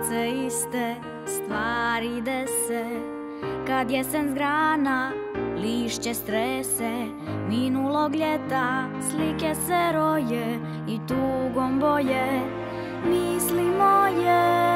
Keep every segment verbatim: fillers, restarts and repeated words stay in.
se iste stvari dese, kad jesen s grana lišće strese, minulog ljeta slike se roje i tugom boje misli moje.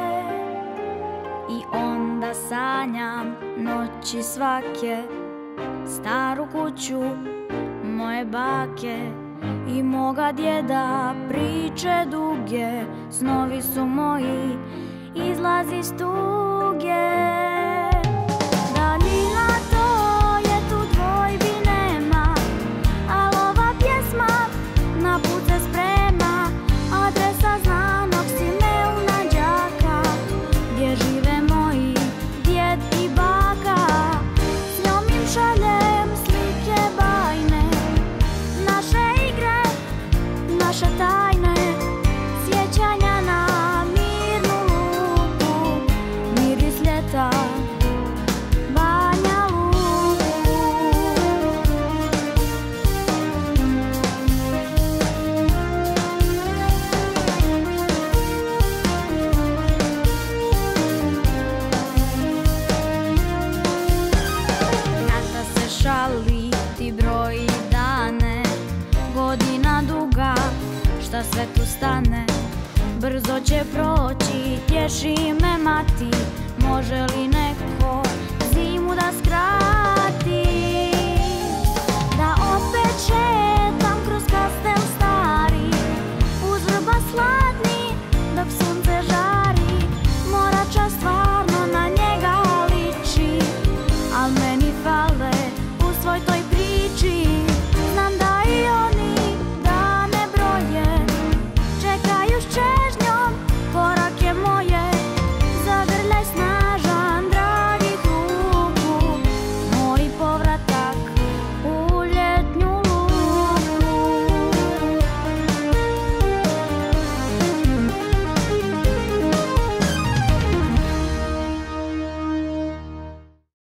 I onda sanjam noći svake staru kuću moje bake i moga djeda, priče duge, snovi su moji, izlazi iz tuge. Daljina to je, tu dvojbi nema, al ova pjesma na put se sprema. Adresa znanog Simeuna đaka, gdje žive moji djed i baka. S njom im šaljem slike bajne, naše igre, naše tajne, sjećanja na mirnu luku, miris ljeta, Banja Luku. Tata se šali, ti broji dane, godina duga, šta sve tu stane, brzo će proći, tješi me mati, može li neko zimu da skrati.